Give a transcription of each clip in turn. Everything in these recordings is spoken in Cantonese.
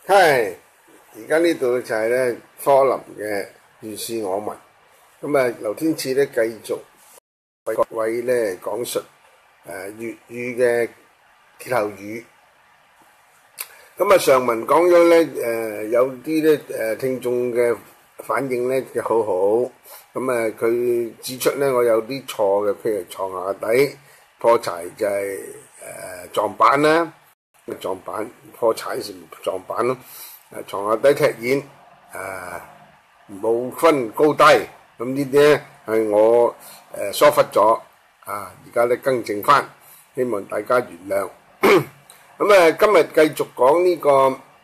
係，而家呢度就係咧科林嘅如是我聞，咁啊劉天賜咧繼續為各位咧講述粵語嘅歇後語。咁啊上文講咗咧有啲咧聽眾嘅反應咧就好好，咁啊佢指出咧我有啲錯嘅，譬如床下底破柴就係撞板啦。撞板破柴時撞板咯，床下底踢毽冇分高低，咁呢啲咧係我疏忽咗，而家咧更正翻，希望大家原諒。咁今日繼續講呢個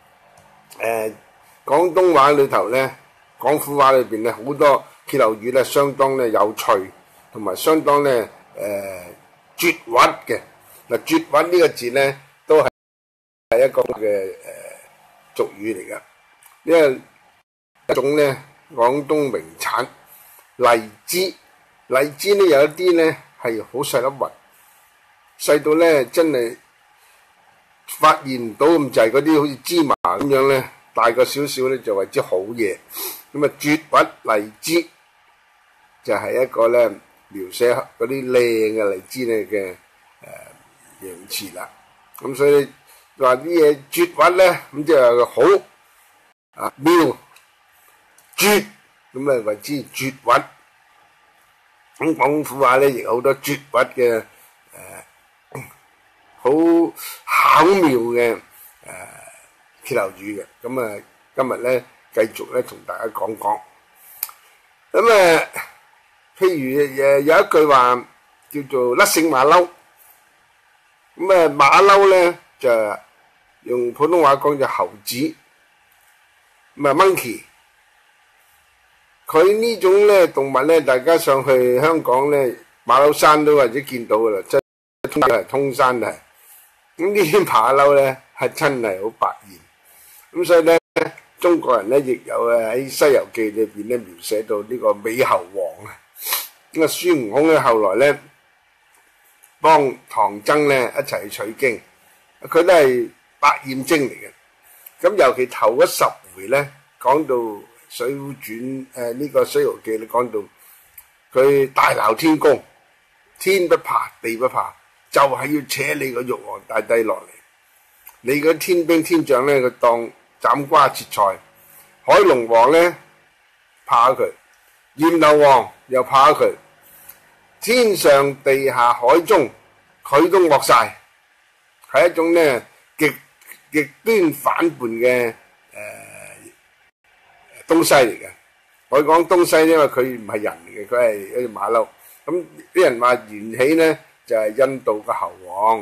廣東話裏頭咧，廣府話裏邊咧好多歇後語咧，相當咧有趣，同埋相當咧絕核嘅。嗱，絕核呢個字咧都係一個嘅俗語嚟噶，因為一種咧廣東名產荔枝，荔枝咧有一啲咧係好細粒核，細到咧真係發現唔到咁滯，嗰啲好似芝麻咁樣咧，大個少少咧就為之好嘢。咁啊絕核荔枝就係一個咧描寫嗰啲靚嘅荔枝咧嘅形容詞啦。咁所以話啲嘢絕核咧，咁即係好妙絕，咁啊為之絕核。咁廣府話咧亦好多絕核嘅好巧妙嘅歇後語嘅。咁啊今日咧繼續咧同大家講講。咁譬如有一句話叫做甩繩馬騮。咁馬騮咧就用普通話講就猴子，咁monkey。佢呢種咧動物咧，大家上去香港咧馬騮山都或者見到噶啦，即係通山係。咁呢啲馬騮咧係真係好百厭。咁所以咧，中國人咧亦有喺《西遊記》裏邊咧描寫到呢個美猴王啊。咁啊孫悟空咧後來咧幫唐僧咧一齊去取經，佢都係百厭精嚟嘅。咁尤其頭嗰10回咧，講到《水滸傳》呢個《西遊記》咧，講到佢大鬧天宮，天不怕地不怕，就係要扯你個玉皇大帝落嚟。你個天兵天將咧，佢當斬瓜切菜。海龍王咧怕佢，閻羅王又怕佢。天上地下海中，佢都惡晒，係一種咧極端反叛嘅東西嚟嘅。我講東西，因為佢唔係人嚟嘅，佢係一隻馬騮。咁啲人話緣起咧就係印度嘅猴王，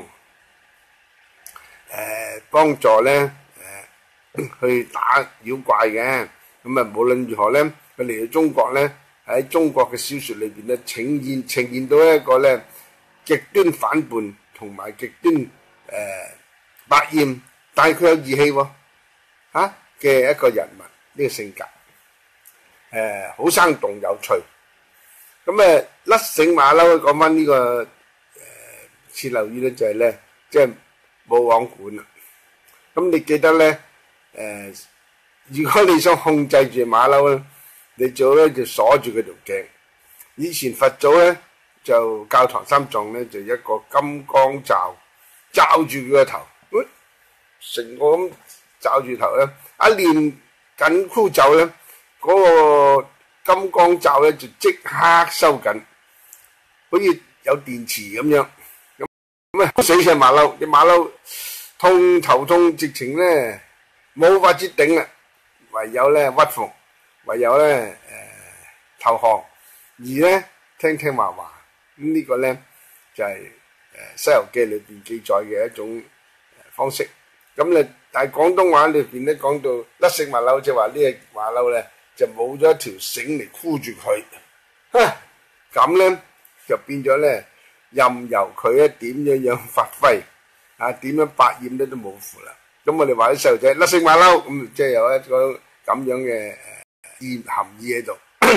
幫助咧去打妖怪嘅。咁無論如何咧，佢嚟到中國咧。喺中國嘅小說裏邊咧，呈現到一個咧極端反叛同埋極端百厭，但係佢有義氣喎嘅一個人物，呢個性格好生動有趣。咁甩繩馬騮講翻呢個歇後語咧，就係咧即係冇王管啦。咁你記得咧如果你想控制住馬騮咧，你最好咧就鎖住佢條頸。以前佛祖咧就教唐三藏咧就一個金剛罩罩住佢個頭，成個咁罩住頭咧，一念緊箍咒咧，嗰個金剛罩咧就即刻收緊，好似有電池咁樣。咁死隻馬騮，隻馬騮頭痛，直情咧冇法子頂啦，唯有咧屈服。唯有咧投降，而咧聽話話。咁呢個咧就係《西遊記》裏邊記載嘅一種方式。咁咧但係廣東話裏邊咧講到甩繩馬騮，即係話呢隻馬騮咧就冇咗一條繩嚟箍住佢，咁咧就變咗咧任由佢咧點樣發揮點樣百厭都冇符啦。咁我哋話啲細路仔甩繩馬騮，咁即係有一個咁樣嘅含義喺度。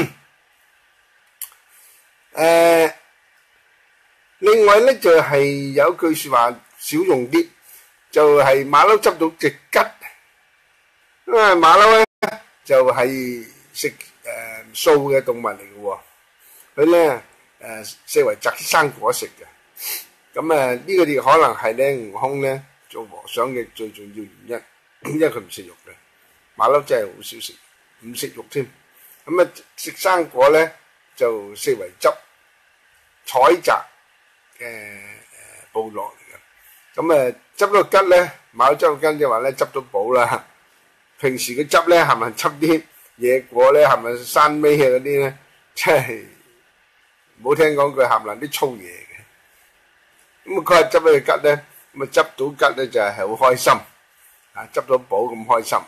另外咧就係有句說話少用啲，就係馬騮執到隻桔， 因為馬騮咧就係食素嘅動物嚟嘅喎，佢咧四圍摘生果食嘅。咁呢個亦可能係咧悟空咧做和尚嘅最重要原因，因為佢唔食肉嘅。馬騮真係好少食，唔食肉添。咁食生果咧就四圍採摘嘅部落嚟嘅。咁執到桔咧，馬騮執到桔即係話咧執到寶啦。平時佢執咧係咪執啲野果咧，係咪山尾嗰啲咧，真係冇聽講佢冚唪唥啲粗嘢嘅。咁佢係執到桔咧，咁執到桔咧就係好開心，執到寶咁開心。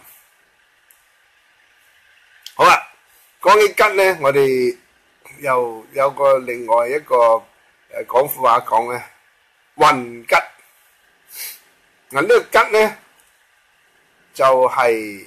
好啦，講起桔咧，我哋又有個另外一個廣府話講咧，運桔。嗱呢個桔咧就係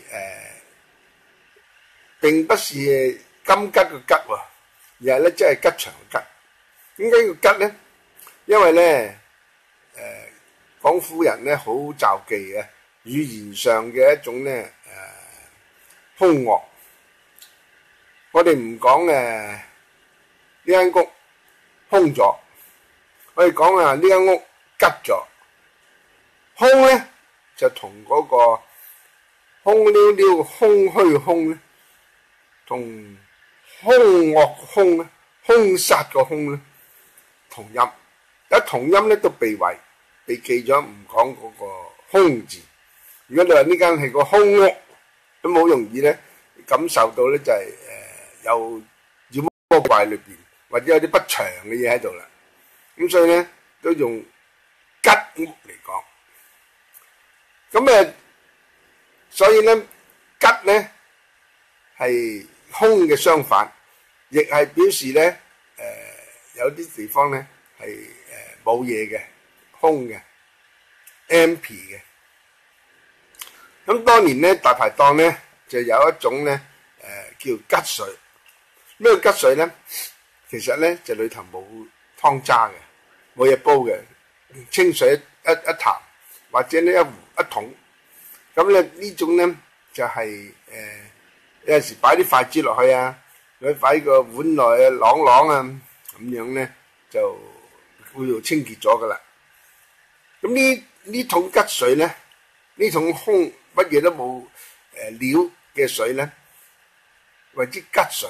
並不是金桔嘅桔喎，而係咧即係吉祥嘅桔。點解叫桔咧？因為咧廣府人咧好罩忌嘅語言上嘅一種咧兇惡。我哋唔講呢間屋空咗，我哋講呢間屋吉咗。空咧就同嗰個空溜溜、空虛空咧，同兇惡空咧、兇殺個兇咧同音。一同音咧都被記咗，唔講嗰個空字。如果你話呢間係個空屋，都好容易咧感受到咧就係有妖魔怪裏邊，或者有啲不祥嘅嘢喺度啦。咁所以咧都用桔屋嚟講。咁所以咧桔咧係空嘅相反，亦係表示咧有啲地方咧係冇嘢嘅，空嘅 empty 嘅。咁當年咧大排檔咧就有一種咧叫桔水。咩叫桔水咧？其實咧就裏頭冇湯渣嘅，冇嘢煲嘅，清水一潭或者呢一壺一桶。咁咧呢種咧就係有陣時擺啲筷子落去啊，佢擺個碗內啊啷啊咁樣咧就會清潔咗噶啦。咁呢桶桔水咧，呢桶空乜嘢都冇料嘅水咧，為之桔水。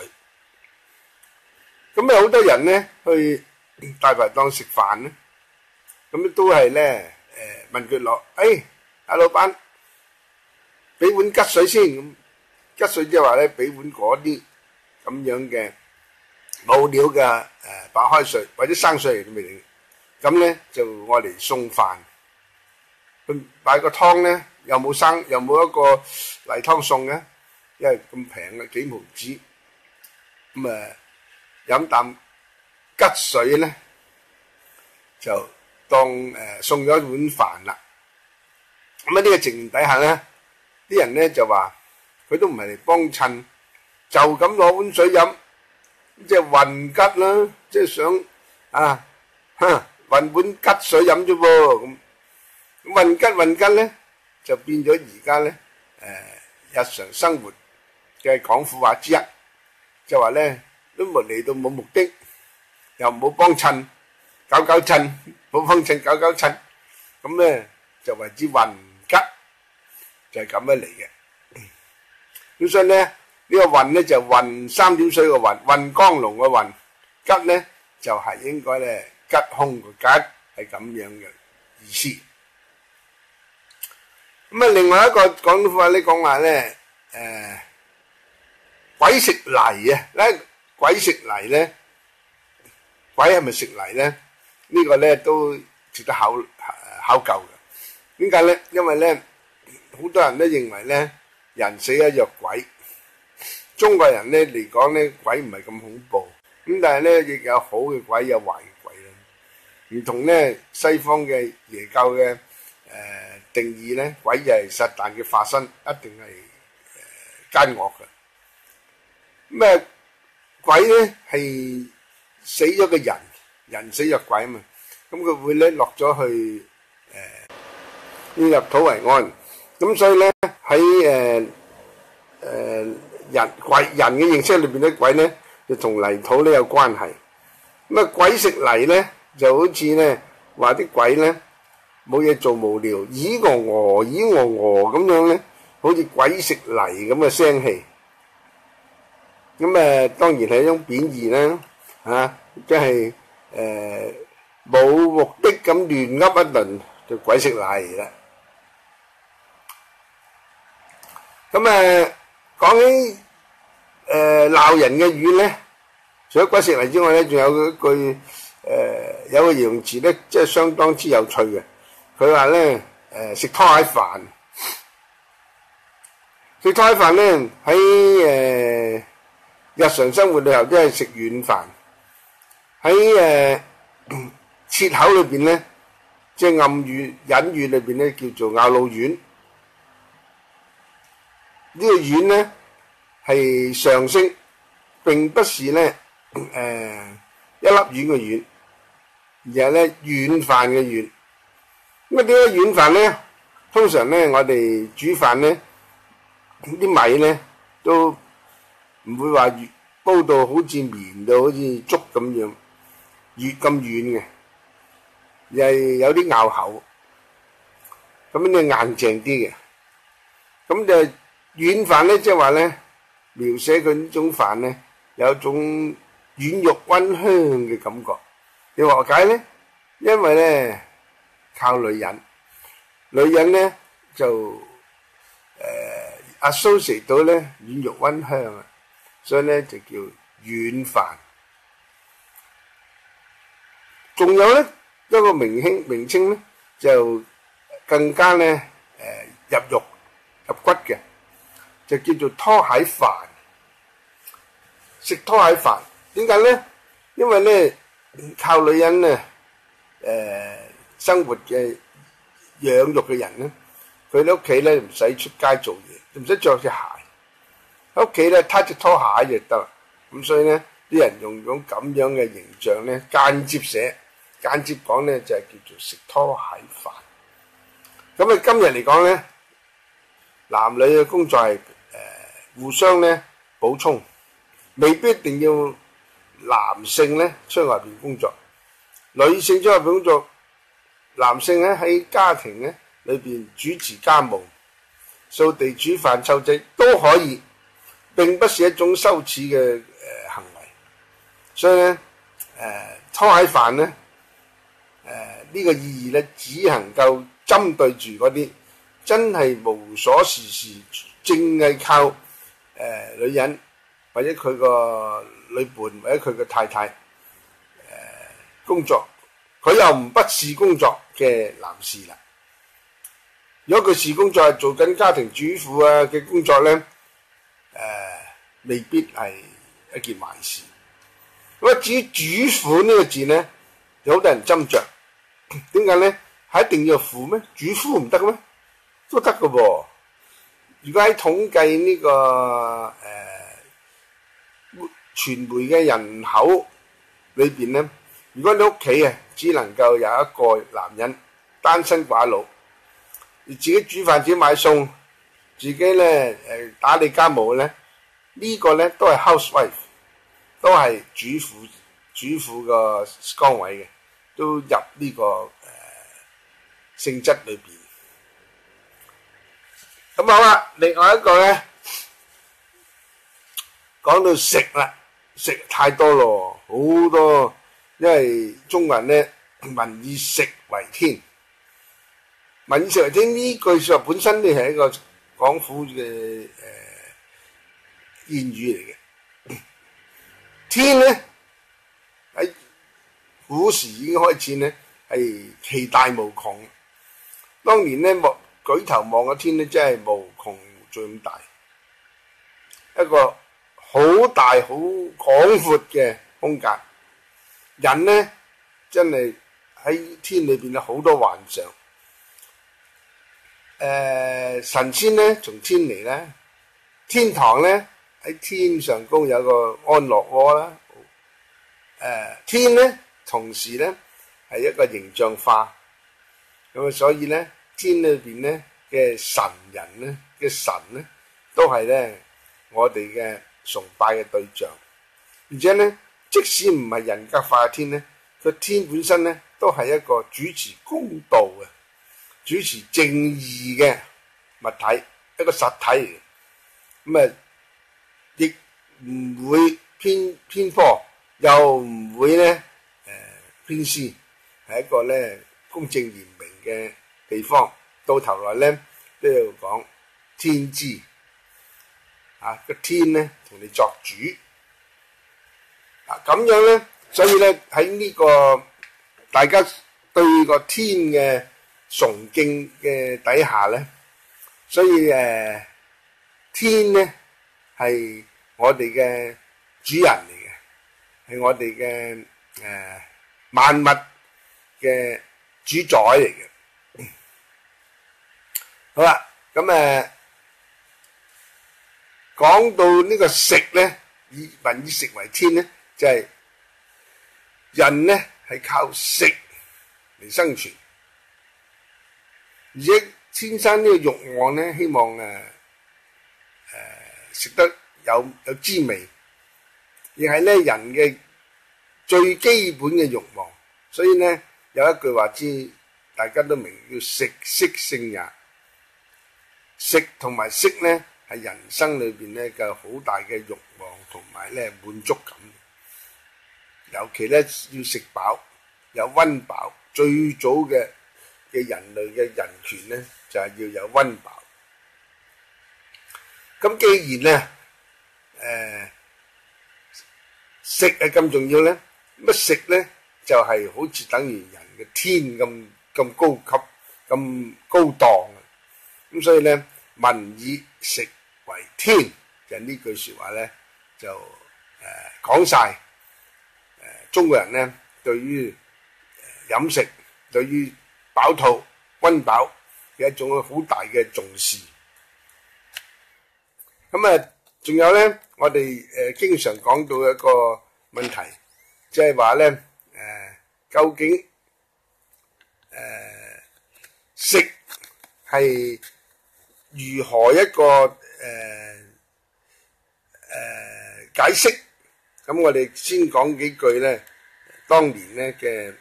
咁好多人咧去大排檔食飯咧，咁都係咧問佢攞，阿老闆俾碗桔水先。咁桔水即係話咧俾碗嗰啲咁樣嘅冇料嘅白開水或者生水嚟都未定。咁咧就愛嚟送飯。佢擺個湯咧又冇一個例湯送嘅，因為咁平嘅幾毫子。咁飲啖桔水咧就當送咗一碗飯啦。咁呢個情形底下咧，啲人咧就話佢都唔係嚟幫襯，就咁攞碗水飲，即係運桔啦，即係想運碗桔水飲啫噃。咁運桔咧就變咗而家咧日常生活嘅廣府話之一，就話咧都冇嚟到冇目的，又冇幫襯，搞襯，冇幫襯搞襯，咁咧就為之運桔，就係咁樣嚟嘅。咁所以咧呢個運咧就運三點水個運，運江龍個運，桔咧就係應該咧吉凶個吉，係咁樣嘅意思。咁另外一個廣府話咧講話咧鬼食泥啊！鬼食泥咧，鬼係咪食泥咧？呢個咧都值得考究嘅。點解咧？因為咧好多人都認為咧人死咗就鬼。中國人咧嚟講咧鬼唔係咁恐怖，咁但係咧亦有好嘅鬼有壞嘅鬼啦。唔同咧西方嘅耶教嘅定義咧，鬼就係撒旦嘅化身，一定係奸惡嘅。咩鬼咧係死咗嘅人，人死咗鬼啊嘛，咁佢會咧落咗去要入土為安。咁所以咧喺人嘅認識裏邊咧，鬼咧就同泥土咧有關係。咁啊，鬼食泥咧就好似咧話啲鬼咧冇嘢做無聊，咦鵝鵝咦鵝鵝咁樣咧，好似鬼食泥咁嘅聲氣。咁當然係一種貶義啦，嚇，即係冇目的咁亂噏一輪就鬼食泥啦。咁講起鬧人嘅語咧，除咗鬼食泥之外咧，仲有一句有個形容詞咧，即係相當之有趣嘅。佢話咧食拖鞋飯，食拖鞋飯咧喺日常生活裏頭都係食軟飯，喺切口裏邊咧，即係暗語隱語裏邊咧叫做咬老丸。呢個丸咧係上升，並不是咧一粒丸嘅丸，而係咧軟飯嘅軟。咁點解軟飯咧？通常咧我哋煮飯咧啲米咧都唔會話煲到好似綿到好似粥咁樣越咁軟嘅，又係有啲咬口，咁咧硬淨啲嘅。咁就軟飯咧，即係話咧描寫佢呢種飯咧有一種軟肉溫香嘅感覺。你話解咧？因為咧靠女人咧就associate 到咧軟肉溫香啊，所以咧就叫軟飯。仲有咧一個名稱咧就更加咧入肉入骨嘅，就叫做拖鞋飯。食拖鞋飯點解咧？因為咧靠女人咧生活嘅養育嘅人咧，佢哋屋企咧唔使出街做嘢，唔使着隻鞋，喺屋企咧攤隻拖鞋就得。咁所以咧啲人用種咁樣嘅形象咧，間接講咧就係叫做食拖鞋飯。咁今日嚟講咧，男女嘅工作係互相咧補充，未必一定要男性咧出外邊工作，女性出外邊工作，男性咧喺家庭咧裏邊主持家務、掃地、煮飯、湊仔都可以，並不是一種羞恥嘅行為。所以咧拖鞋飯咧呢個意義咧，只能夠針對住嗰啲真係無所事事，淨係靠女人或者佢個女伴或者佢個太太工作，佢又唔是工作嘅男士啦。如果佢是工作係做緊家庭主婦啊嘅工作咧，未必係一件壞事。咁至於主婦呢個字咧，有好多人斟酌。點解咧？係一定要婦咩？主夫唔得咩？都得㗎噃。如果喺統計呢個傳媒嘅人口裏邊咧，如果你屋企只能夠有一個男人單身寡佬，自己煮飯、自己買餸、自己咧打理家務咧，呢個咧都係 housewife， 都係主婦個崗位嘅，都入呢個性質裏邊。咁好啦，另外一個咧講到食啦，食太多咯，好多，因為中國人咧民以食為天，民以食為天呢句說話本身咧係一個廣府嘅諺語嚟嘅。天咧喺古時已經開始咧係其大無窮，當年咧舉頭望個天咧真係無窮最咁大，一個好大好廣闊嘅空間。人咧真係喺天裏邊有好多幻想。神仙咧從天嚟咧，天堂咧喺天上高有個安樂窩啦。天咧同時咧係一個形象化，咁啊所以咧天裏邊咧嘅神人咧嘅神咧都係咧我哋嘅崇拜嘅對象。而且咧，即使唔係人格化嘅天咧，個天本身咧都係一個主持公道嘅、主持正義嘅物體，一個實體嚟嘅。咁啊，亦唔會偏頗，又唔會咧偏私，係一個咧公正嚴明嘅地方。到頭來咧都要講天知啊，個天咧同你作主啊，咁樣咧，所以咧喺呢個大家對個天嘅崇敬嘅底下咧，所以天咧係我哋嘅主人嚟嘅，係我哋嘅萬物嘅主宰嚟嘅。好啦，咁講到呢個食咧，以食為天咧，就係人咧係靠食嚟生存，而且天生呢個慾望咧，希望食得有滋味，亦係咧人嘅最基本嘅慾望。所以咧有一句話知大家都明，叫食色性也。食同埋色咧係人生裏邊咧嘅好大嘅慾望同埋咧滿足感。尤其咧要食飽，有溫飽。最早嘅人類嘅人權咧就係要有溫飽。咁既然咧食係咁重要咧，乜食咧就係好似等於人嘅天咁高級、咁高檔啊！咁所以咧，民以食為天，就呢句説話咧就講晒中國人咧對於飲食、對於飽肚、溫飽嘅一種好大嘅重視。咁仲有咧，我哋經常講到一個問題，即係話咧究竟食係如何一個解釋？咁我哋先講幾句咧，當年咧嘅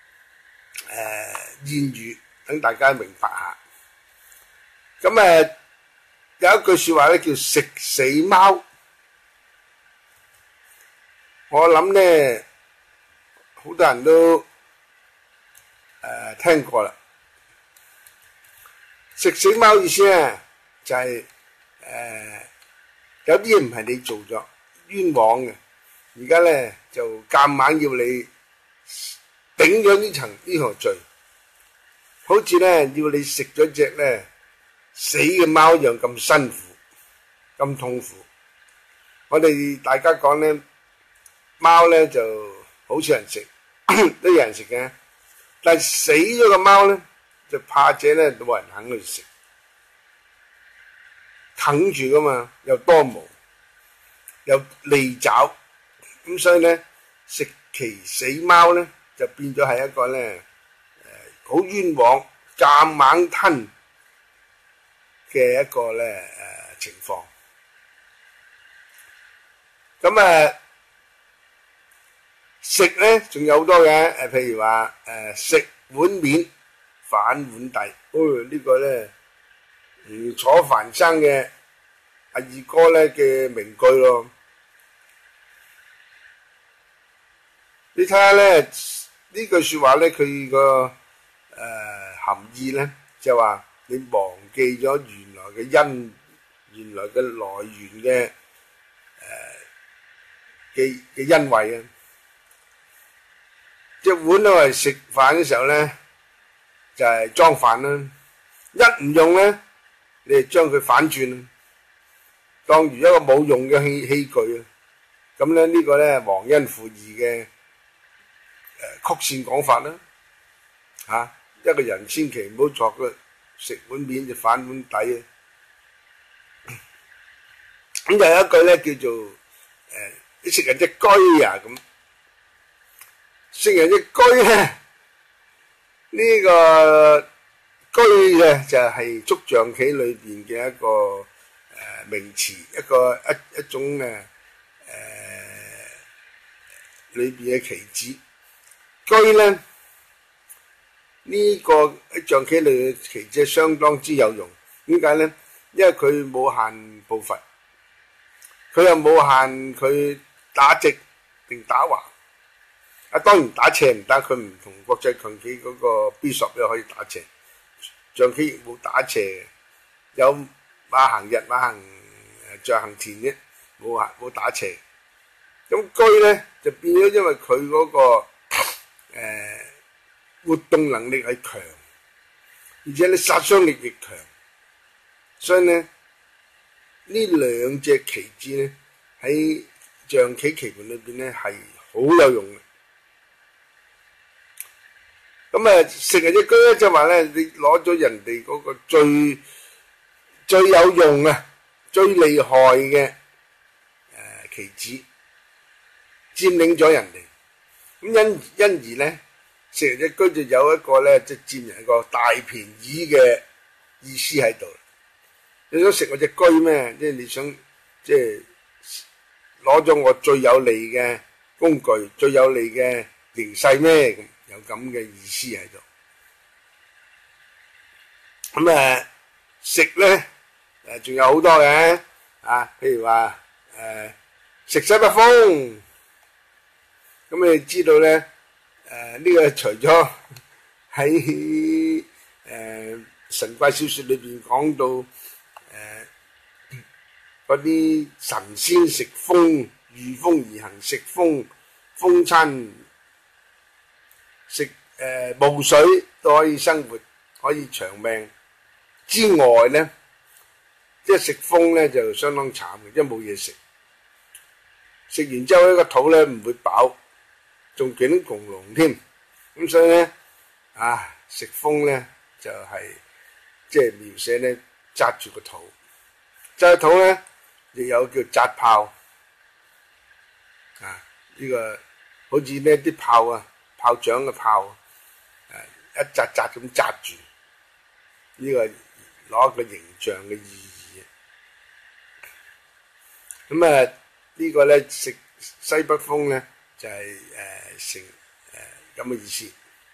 諺語，等大家明白下。咁有一句説話咧叫食死貓，我諗咧好多人都聽過啦。食死貓意思咧就係有啲嘢唔係你做咗冤枉嘅，而家咧就夾硬要你頂咗呢項罪，好似咧要你食咗隻咧死嘅貓一樣咁辛苦、咁痛苦。我哋大家講咧，貓咧就好少人食，都有人食嘅，但係死咗個貓咧，就怕者咧冇人肯去食，啃住噶嘛，又多毛，又利爪，咁所以咧食其死貓咧就變咗係一個咧好冤枉、夾硬吞嘅一個咧情況。咁食咧仲有好多嘅，譬如話食碗面反碗底，呢個咧吳楚帆生嘅阿二哥咧嘅名句咯。你睇下咧呢句説話咧，佢個含義咧就話你忘記咗原來嘅原來嘅來源嘅恩惠啊！隻碗咧係食飯嘅時候咧就係裝飯啦，一唔用咧你就將佢反轉，當如一個冇用嘅器具啊！咁咧呢個咧忘恩負義嘅曲線講法啦嚇，一個人千祈唔好作佢食碗面就反碗底啊！咁就有一句咧叫做你食人隻龜啊咁，食人隻龜咧呢個龜咧就係捉象棋裏邊嘅一個名詞，一種裏邊嘅棋子。居咧呢個喺象棋裏嘅棋子係相當之有用。點解咧？因為佢冇限步伐，佢又冇限佢打直定打橫。當然打斜唔得，佢唔同國際象棋嗰個 Bishop 咧可以打斜，象棋亦冇打斜嘅，有馬行日、馬行象行田啫，冇打斜。咁車咧就變咗，因為佢嗰個活動能力係強，而且咧殺傷力亦強，所以咧呢兩隻棋子咧喺象棋棋盤裏邊咧係好有用嘅。咁食人隻車咧就話咧，你攞咗人哋嗰個最有用啊、最厲害嘅棋子，佔領咗人哋。咁因而咧，食人隻車就有一個咧，即係佔人一個大便宜嘅意思喺度。你想食我隻車咩？即係你想即係攞咗我最有利嘅工具、最有利嘅形勢咩？咁有咁嘅意思喺度。咁食咧仲有好多嘅譬如話食西北風。咁你知道咧呢個除咗喺神怪小說裏邊講到嗰啲神仙食風，御風而行，食風餐食霧水都可以生活，可以長命之外咧，即係食風咧就相當慘嘅，因為冇嘢食，食完之後呢個肚咧唔會飽，仲頸窮龍添。咁所以咧食風咧就係即係描寫咧紮住個肚，紮肚咧亦有叫紮炮呢個好似呢啲炮炮仗嘅炮一紮紮咁紮住，呢個攞一個形象嘅意義。咁呢個咧食西北風咧就係成咁嘅意思。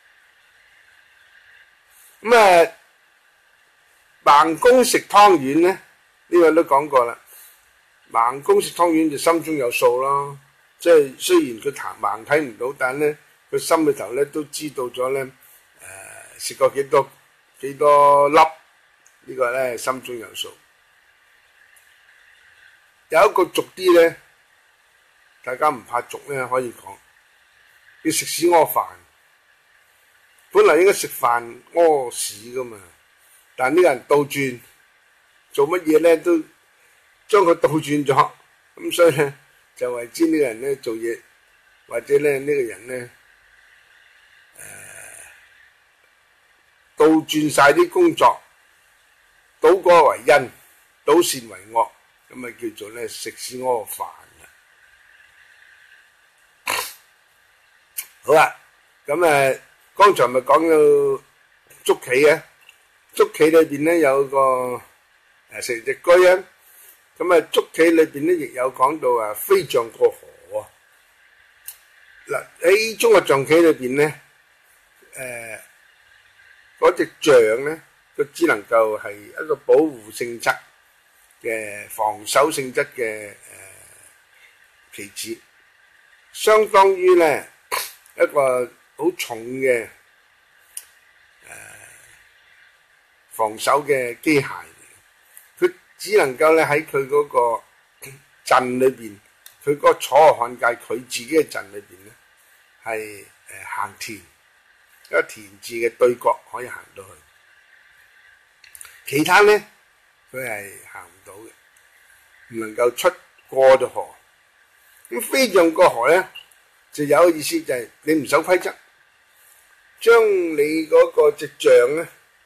咁盲公食湯圓咧，呢個都講過啦。盲公食湯圓就心中有數咯，即係雖然佢盲睇唔到，但係咧佢心裏頭咧都知道咗咧食過幾多粒，呢個咧心中有數。有一個俗啲咧，大家唔怕俗咧，可以講要食屎屙飯。本來應該食飯屙屎噶嘛，但呢個人倒轉，做乜嘢咧都將佢倒轉咗，咁所以咧就為之呢個人咧做嘢，或者咧呢個人咧倒轉晒啲工作，倒果為因，倒善為惡，咁叫做咧食屎屙飯啦。好啦，咁剛才咪講到捉棋嘅，捉棋裏邊咧有個食隻車啊，咁捉棋裏邊咧亦有講到飛象過河嗱，喺中國象棋裏邊咧，嗰隻象咧，佢只能夠係一個保護性質嘅防守性質嘅棋子，相當於咧一個好重嘅防守嘅機械嚟，佢只能夠咧喺佢嗰個陣裏邊，佢嗰個楚河漢界佢自己嘅陣裏邊咧係行田，一個田字嘅對角可以行到去，其他咧佢係行唔到嘅，唔能夠出過咗河。咁飛象過河咧就有個意思，就係你唔守規則，將你嗰個隻象咧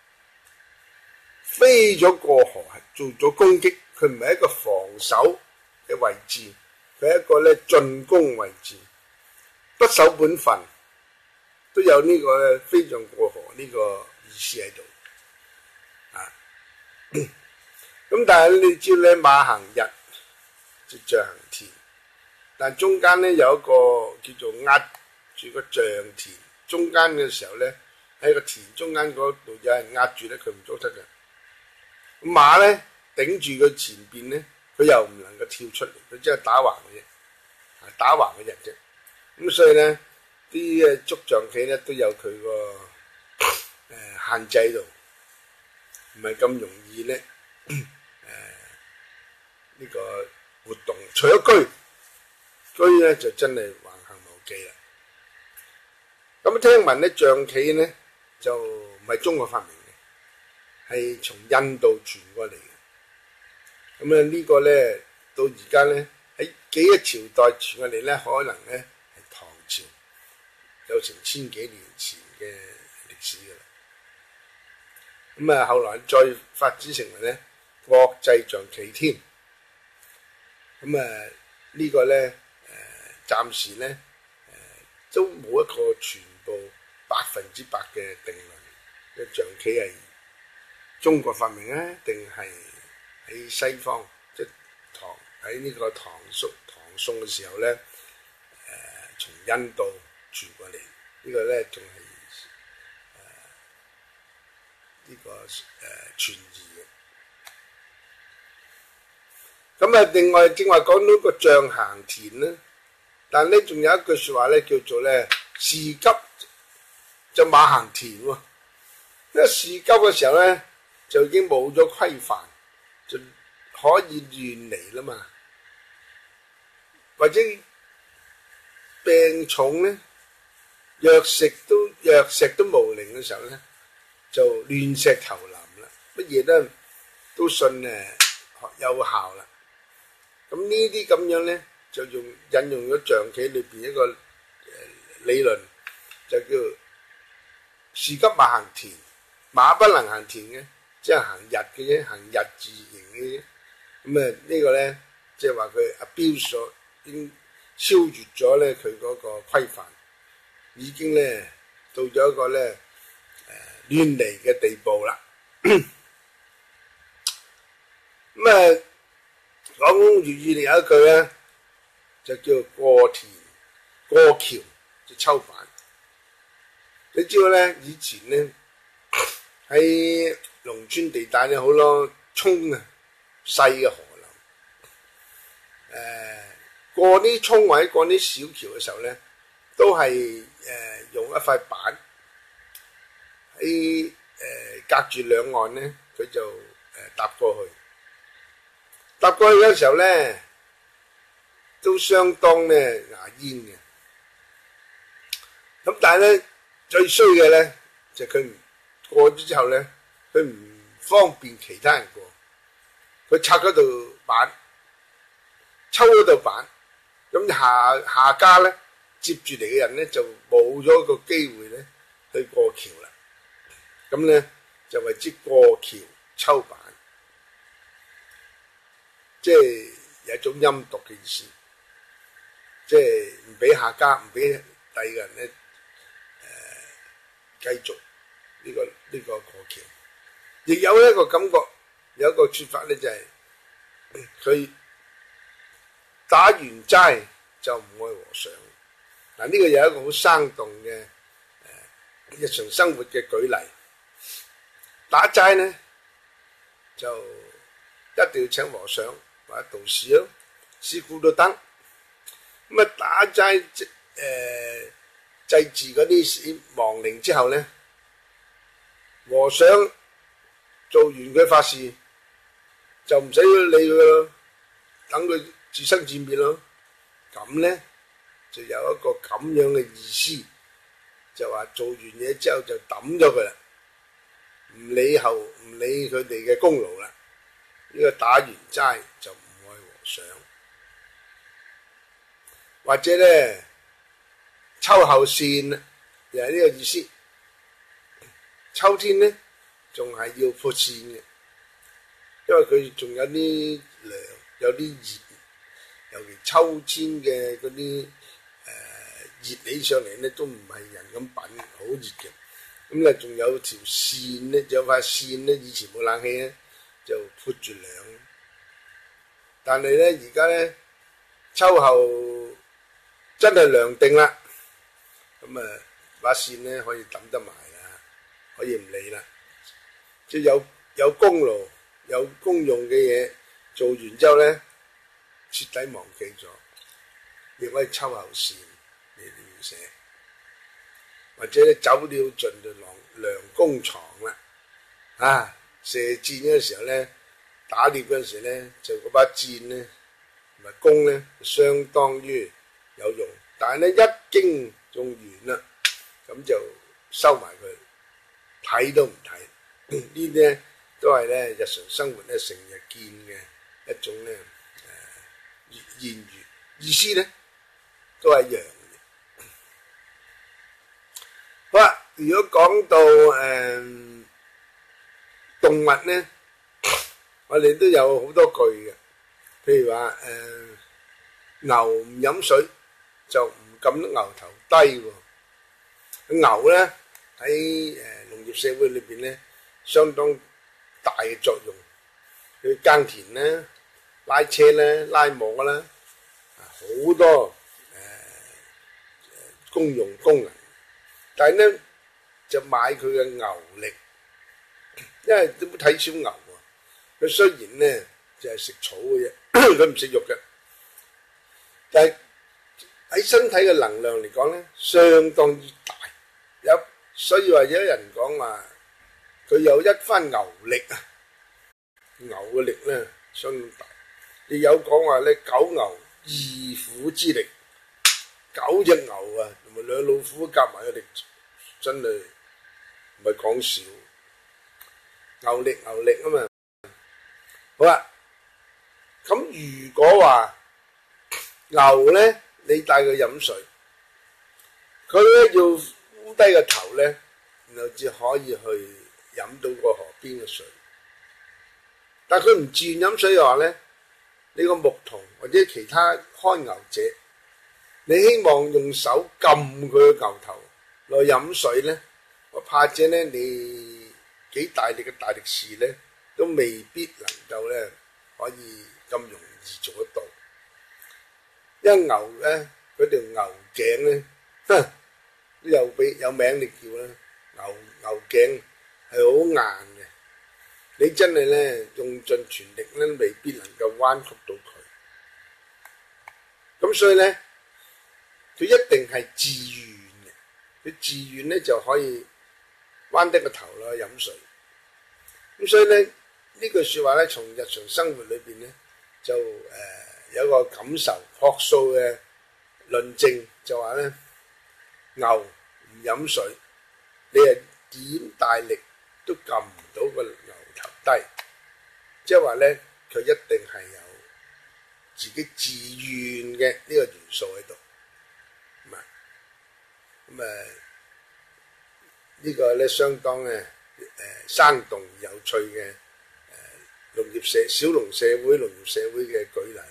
飛咗過河，係做咗攻擊，佢唔係一個防守嘅位置，佢係一個咧進攻位置，不守本分，都有呢個飛象過河呢個意思喺度。 咁但係你知道咧，馬行日就象行田，但中間咧有一個叫做壓住個象田，中間嘅時候咧喺個田中間嗰度有人壓住咧，佢唔捉得嘅。咁馬咧頂住佢前邊咧，佢又唔能夠跳出嚟，佢只係打橫嘅啫，打橫嘅人啫。咁所以咧啲捉象棋咧都有佢個限制度，唔係咁容易咧呢個活動。除咗車咧就真係橫行無忌啦。咁聽聞咧象棋咧就唔係中國發明嘅，係從印度傳過嚟嘅。咁呢個咧到而家咧喺幾個朝代傳過嚟咧，可能咧係唐朝，有成千幾年前嘅歷史㗎啦。咁後來再發展成為咧國際象棋添。咁呢個咧暫時咧都冇一個全部100%嘅定論，嘅象棋係中國發明咧，定係喺西方，即係喺呢個唐宋嘅時候咧，從印度傳過嚟，呢個咧仲係呢個傳疑嘅。咁另外正話講到個象行田咧，但咧仲有一句説話咧叫做咧士急就馬行田喎。因為士急嘅時候咧就已經冇咗規範，就可以亂嚟啦嘛。或者病重咧，藥石都無靈嘅時候咧，就亂石投林啦，乜嘢都信有效啦。咁呢啲咁樣咧，就引用咗象棋裏邊一個理論，就叫士急馬行田，馬不能行田嘅，即係行日嘅啫，行日字形嘅啫。咁呢個咧，即係話佢標所已經超越咗咧佢嗰個規範，已經咧到咗一個咧亂嚟嘅地步啦。咁講粵語有一句咧，就叫過橋就抽板。你知道咧，以前咧喺農村地帶咧好多涌啊，細嘅河流，過啲涌或者過啲小橋嘅時候咧，都係用一塊板喺隔住兩岸咧，佢就搭過去。搭過去嘅時候咧，都相當咧牙煙嘅。咁但係咧最衰嘅咧就佢過咗之後咧，佢唔方便其他人過，佢拆嗰度板，抽嗰度板，咁下家咧接住嚟嘅人咧就冇咗個機會咧去過橋啦。咁咧就為之過橋抽板。即係有一種陰毒嘅意思，即係唔俾下家，唔俾第二個人咧繼續呢個過橋。亦有一個感覺，有一個説法咧就係佢打完齋就唔愛和尚。嗱，呢個有一個好生動嘅日常生活嘅舉例。打齋咧就一定要請和尚或者道士咯，師傅都得。咁打齋祭祀嗰啲亡靈之後咧，和尚做完佢法事就唔使理佢咯，等佢自生自滅咯。咁咧就有一個咁樣嘅意思，就話做完嘢之後就抌咗佢啦，唔理佢哋嘅功勞啦。呢個打完齋就唔愛和尚，或者咧秋後算又係呢個意思。秋天咧仲係要潑扇嘅，因為佢仲有啲涼，有啲熱，尤其秋天嘅嗰啲熱起上嚟咧，都唔係人咁品，好熱嘅。咁咧仲有條扇咧，有塊扇咧，以前冇冷氣咧， 就潑住涼。但係咧而家咧秋後真係涼定啦，咁啊把線咧可以抌得埋啦，可以唔理啦。即係有功勞有功用嘅嘢做完之後咧，徹底忘記咗，亦可以秋後線你亂寫，或者咧走了盡就良弓藏啦。啊，射箭嗰時候咧，打獵嗰時咧，就嗰把箭咧同埋弓咧，相當於有用。但係咧一經用完啦，咁就收埋佢，睇都唔睇。呢啲咧都係咧日常生活咧成日見嘅一種咧言語，意思咧都係一樣嘅。好啦，如果講到動物咧，我哋都有好多句嘅，譬如話牛唔飲水就唔撳得牛頭低喎。牛咧喺農業社會裏邊咧，相當大嘅作用，去耕田啦、拉車啦、拉磨啦，好多功能。但係咧就買佢嘅牛力，因為都睇小牛喎。佢雖然咧就係食草嘅啫，佢唔食肉嘅，但係喺身體嘅能量嚟講咧，相當之大。所以話有人講話佢有一番牛力啊，牛嘅力咧相當大。亦有講話咧九牛二虎之力，9隻牛啊同埋2老虎夾埋嘅力，真係唔係講笑。牛力啊嘛。好啦，咁如果話牛咧，你帶佢飲水，佢咧要烏低個頭咧，然後至可以去飲到個河邊嘅水。但佢唔自願飲水嘅話咧，你個牧童或者其他看牛者，你希望用手撳佢嘅牛頭來飲水咧，我怕者咧你幾大力嘅大力士咧，都未必能夠咧可以咁容易做得到。因為牛咧嗰條牛頸咧，都有名你叫啦，牛頸係好硬嘅，你真係咧用盡全力咧，未必能夠彎曲到佢。咁所以咧，佢一定係自願嘅，佢自願咧就可以彎低個頭啦飲水。咁所以咧呢句説話咧，從日常生活裏邊咧就有個感受學數嘅論證，就話咧牛唔飲水，你係點大力都撳唔到個牛頭低，即係話咧佢一定係有自己自願嘅呢個元素喺度。咁呢個咧相當咧生動有趣嘅小農社會、農業社會嘅舉例。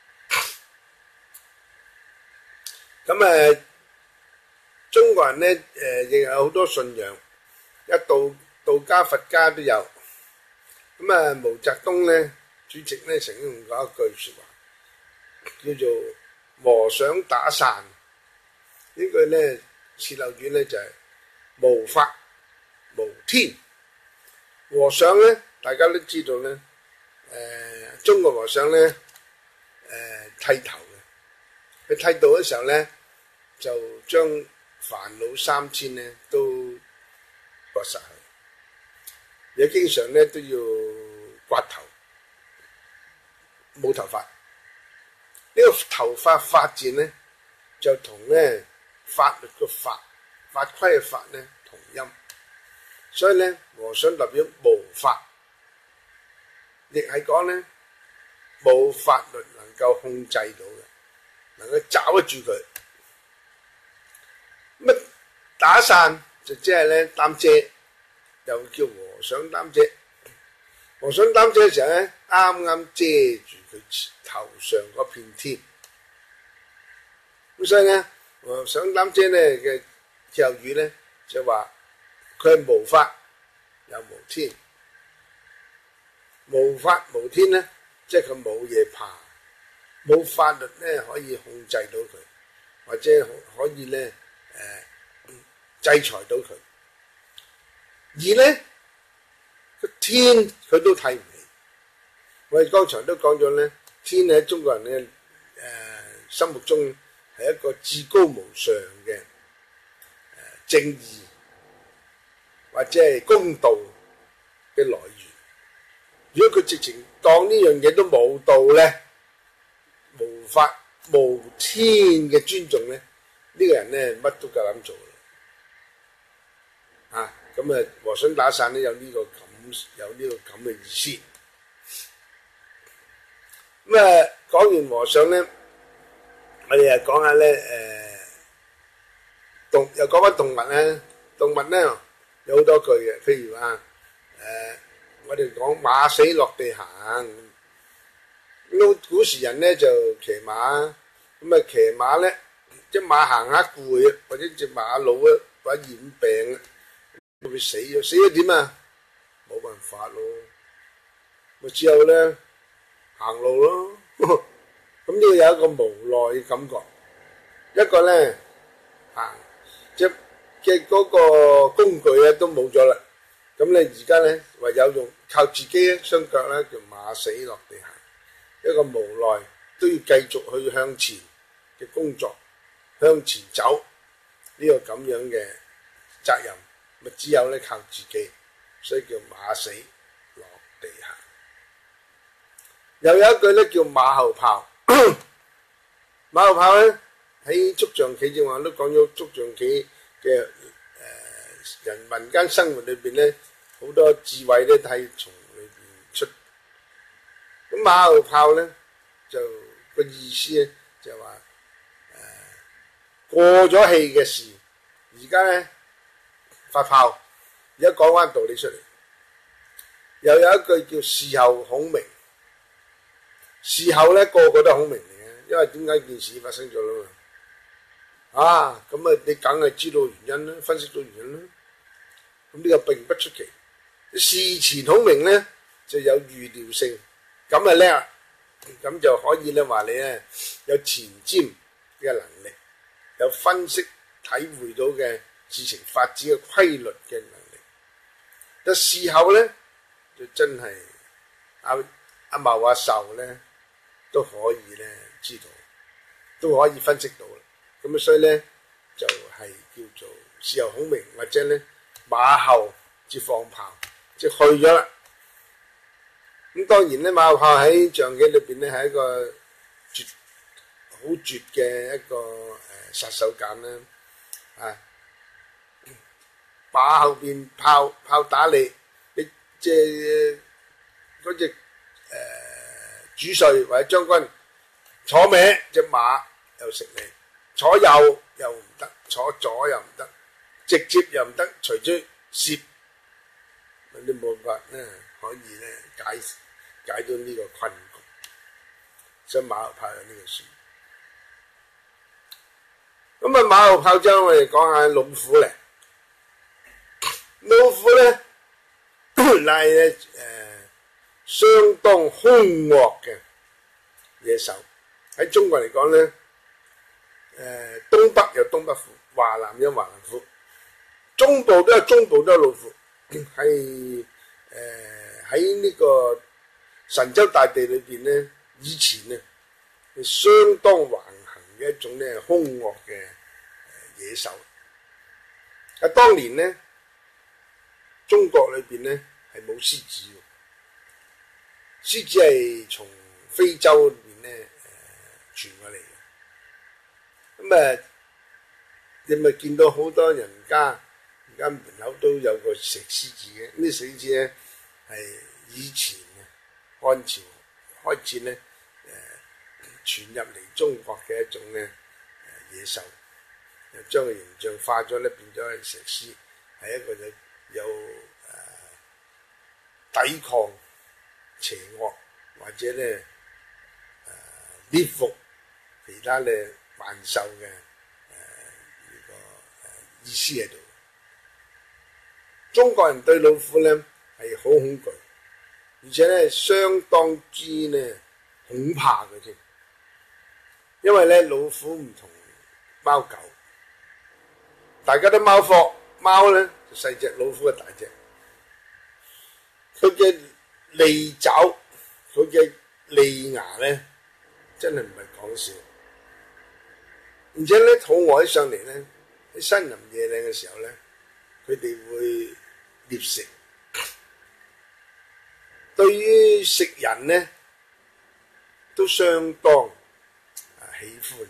咁中國人咧亦有好多信仰，道家、佛家都有。咁毛澤東咧主席咧曾經用過一句説話，叫做和尚打傘。呢句咧切漏語咧就係無法無天。和尚咧大家都知道咧，中國和尚咧剃頭嘅，佢剃度嘅時候咧就將煩惱3000咧都割實去，也經常咧都要刮頭，冇頭髮。呢個頭髮發展咧就同咧法律嘅法規嘅法咧同音，所以咧和尚代表無法，亦係講咧冇法律能夠控制到嘅，能夠抓得住佢。乜打傘就即係咧擔遮，又叫和尚擔遮。和尚擔遮嘅時候咧，啱啱遮住佢頭上嗰片天。咁所以咧，和尚擔遮咧嘅歇後語咧就話佢係無法又無天。 無法無天咧，即係佢冇嘢怕，冇法律咧可以控制到佢，或者可以咧制裁到佢。而咧個天佢都睇唔起。我哋剛才都講咗咧，天喺中國人嘅心目中係一個至高無上嘅正義或者係公道嘅來源。如果佢直情當呢樣嘢都冇到咧，無法無天嘅尊重咧，呢個人咧乜都夠膽做啊！咁啊，和尚打傘咧有呢個咁嘅意思。咁啊，講完和尚咧，我哋又講下咧又講翻動物咧。動物咧有好多句嘅，譬如話我哋講馬死落地行。古時人咧就騎馬，咁啊騎馬咧，隻馬行下攰，或者隻馬老啊，或者染病，會死咗。死咗點啊？冇辦法咯，咪只有咧行路咯。咁呢個有一個無奈嘅感覺。一個咧行即嘅嗰個工具咧都冇咗啦。咁咧而家咧唯有用靠自己雙腳咧叫馬死落地行。一個無奈都要繼續去向前嘅工作，向前走呢個咁樣嘅責任，咪只有咧靠自己，所以叫馬死落地行。又有一句咧叫馬後炮。馬後炮咧喺捉象棋正話都講咗，捉象棋嘅人民間生活裏邊咧好多智慧咧係從裏邊出。咁馬後炮咧就個意思咧就話過咗氣嘅事，而家咧發炮，而家講翻道理出嚟。又有一句叫事後孔明。事後咧個個都孔明嚟嘅，因為點解件事發生咗啦嘛？咁啊你梗係知道原因啦，分析到原因啦。咁呢個並不出奇。事前孔明咧就有預料性。咁啊叻啦，咁就可以咧話你咧有前瞻嘅能力，有分析體會到嘅事情發展嘅規律嘅能力。但事後咧就真係阿茂阿壽咧都可以咧知道，都可以分析到啦。咁所以咧就係叫做事後孔明，或者咧馬後至放炮，即係去咗啦。咁當然咧，馬後炮喺象棋裏邊咧係一個好絕嘅一個殺手鐧啦。馬後邊炮打你即係嗰隻主帥或者將軍坐歪隻馬又食你，坐右又唔得，坐左又唔得，直接又唔得，隨追攝，你冇辦法咧可以咧解到呢個困局。所以馬後炮有呢個書。咁啊馬後炮將我哋講下老虎咧。老虎咧係咧相當兇惡嘅野獸。喺中國嚟講咧，東北有東北虎，華南有華南虎，中部都有老虎。係喺呢個神州大地裏邊咧，以前咧係相當橫行嘅一種咧兇惡嘅野獸。當年咧，中國裏邊咧係冇獅子嘅，獅子係從非洲裏邊咧傳過嚟嘅。咁你咪見到好多人家而家門口都有個石獅子嘅。呢啲石獅子咧係以前漢朝開始咧傳入嚟中國嘅一種咧野獸，又將個形象化咗咧，變咗係石獅，係一個有抵抗邪惡或者咧獵伏其他咧萬獸嘅呢個意思喺度。中國人對老虎咧係好恐懼， 而且咧相當之咧恐怕嘅添，因為咧老虎唔同貓狗，大家都貓科，貓咧就細隻，老虎就大隻，佢嘅利爪，佢嘅利牙咧真係唔係講笑，而且咧肚餓起上嚟咧喺山林野嶺嘅時候咧，佢哋會獵食。對於食人咧，都相當喜歡。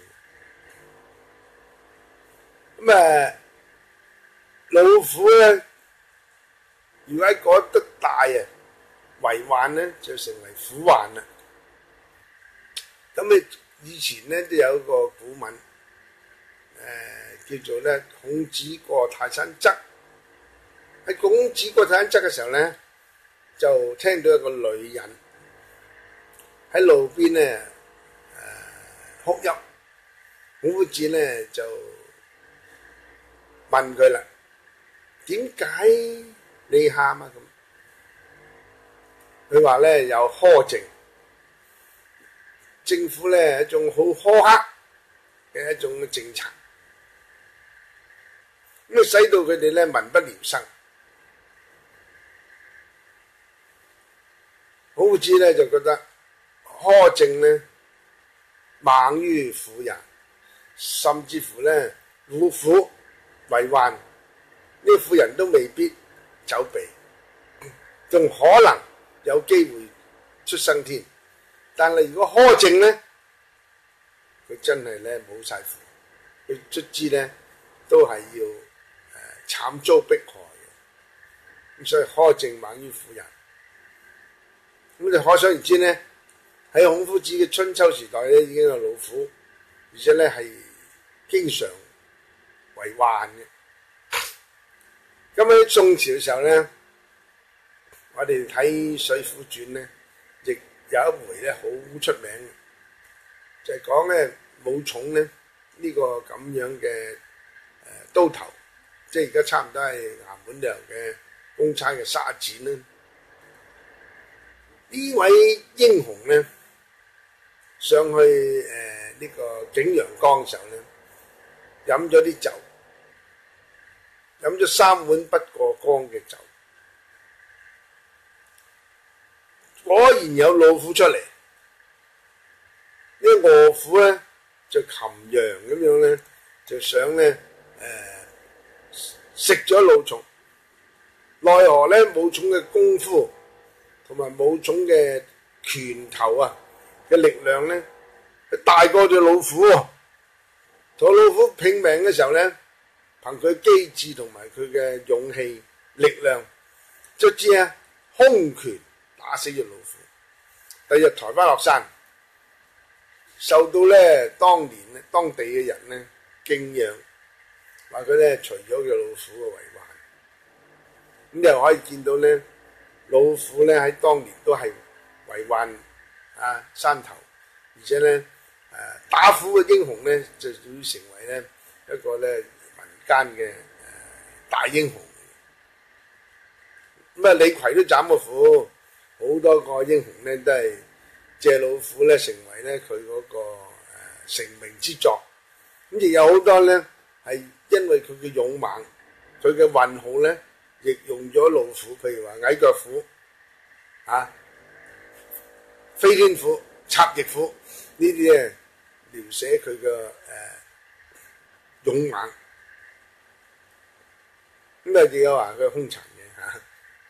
咁老虎咧，如果喺嗰得大為患咧，就成為虎患啦。咁以前咧都有一個古文，叫做咧孔子過泰山側。喺孔子過泰山側嘅時候咧，就聽到一個女人喺路邊咧哭泣，孔夫子咧就問佢啦：點解你喊啊？咁佢話咧有苛政，政府咧一種好苛刻嘅一種政策，咁使到佢哋咧民不聊生。孔夫子咧就覺得苛政咧猛於虎也，甚至乎咧老虎為患，呢個婦人都未必走避，仲可能有機會出生添。但係如果苛政咧，佢真係咧冇晒符，佢卒之咧都係要慘遭迫害嘅。咁所以苛政猛於虎也。咁就可想而知咧，喺孔夫子嘅春秋時代咧已經有老虎，而且咧係經常為患嘅。咁喺宋朝嘅時候咧，我哋睇《水滸傳》咧，亦有一回咧好出名嘅，就係講咧武松咧呢個咁樣嘅刀頭，即係而家差唔多係衙門度嘅公差嘅沙展啦。呢位英雄咧上去呢個景陽岡嘅時候咧，飲咗啲酒，飲咗3碗不過岡嘅酒，果然有老虎出嚟。呢個餓虎咧就擒羊咁樣咧，就想咧食咗老松，奈何咧武松嘅功夫同埋武松嘅拳頭嘅力量咧，大過隻老虎喎。同老虎拼命嘅時候咧，憑佢機智同埋佢嘅勇氣力量，卒之空拳打死隻老虎。第二日抬翻落山，受到咧當地嘅人咧敬仰，話佢咧除咗隻老虎嘅為患。咁又可以見到咧，老虎咧喺當年都係為患山頭，而且咧打虎嘅英雄咧就要成為咧一個咧民間嘅大英雄。咁李逵都斬過虎，好多個英雄咧都係借老虎咧成為咧佢嗰個成名之作。咁亦有好多咧係因為佢嘅勇猛，佢嘅運好咧，亦用咗老虎，譬如話矮腳虎、飛天虎、插翼虎呢啲咧，描寫佢嘅勇猛。咁亦有話佢兇殘嘅嚇。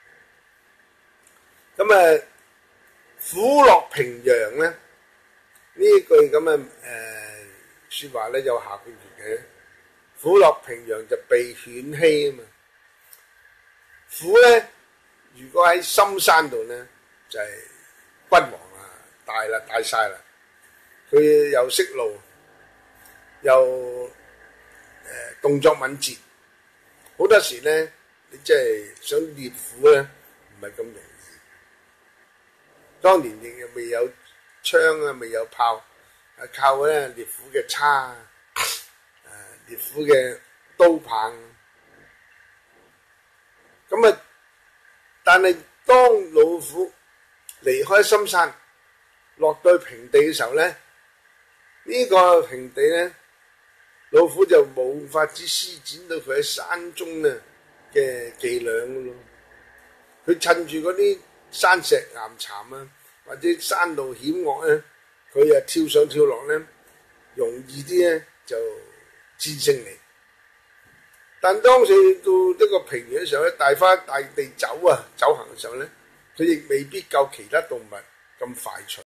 咁虎落平陽咧，呢句咁嘅説話咧有下半段嘅。虎落平陽就被犬欺啊嘛。虎咧，如果喺深山度咧，就係君王大晒啦。佢又識路，又動作敏捷，好多時咧，你即係想獵虎咧，唔係咁容易。當年亦未有槍未有炮，靠咧獵虎嘅叉，獵虎嘅刀棒。咁但係當老虎離開深山，落到平地嘅時候咧，呢個平地咧，老虎就冇法子施展到佢喺山中咧嘅伎倆咯。佢趁住嗰啲山石岩巉啊，或者山路險惡咧，佢啊跳上跳落咧，容易啲咧就戰勝你。但當佢到一個平原嘅時候咧，大地走行嘅時候咧，佢亦未必夠其他動物咁快脆。